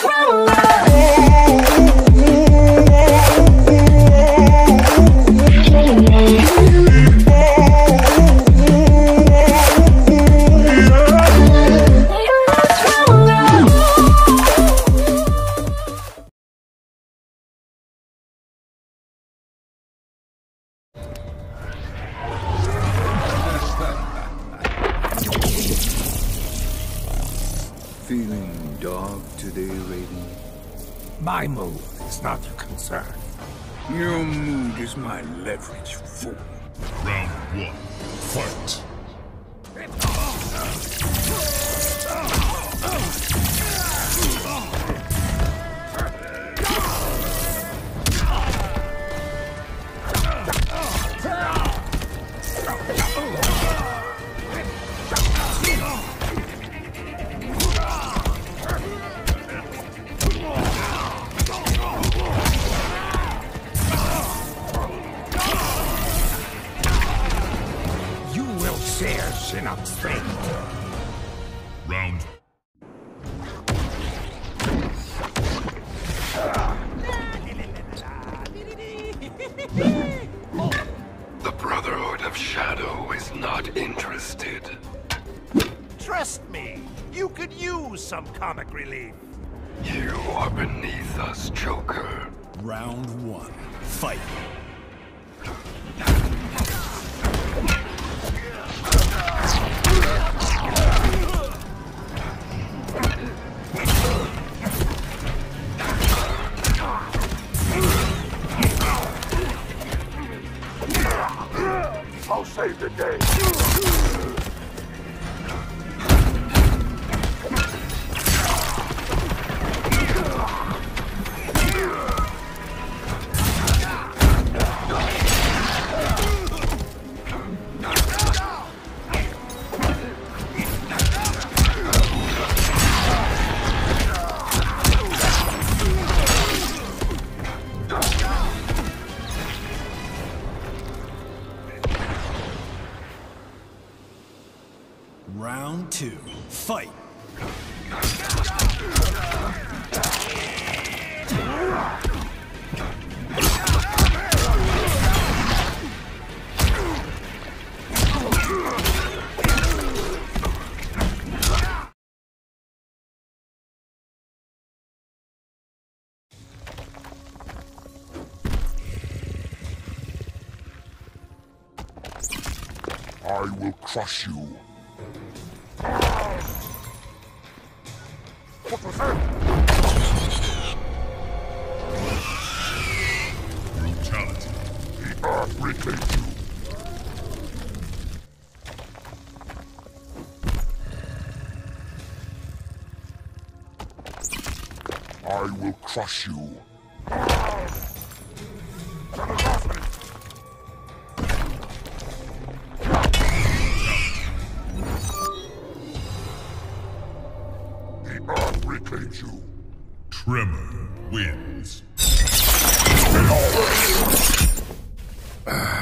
Feeling dog today, Raiden? My mood is not your concern. Your mood is my leverage, fool. Round one, fight. Share Shinnok's fate. Round. The Brotherhood of Shadow is not interested. Trust me, you could use some comic relief. You are beneath us, Joker. Round one, fight. I'll save the day. Round two, fight. I will crush you. What was that? Brutality. The earth reclaims you. I will crush you. The earth reclaims you. Tremor wins.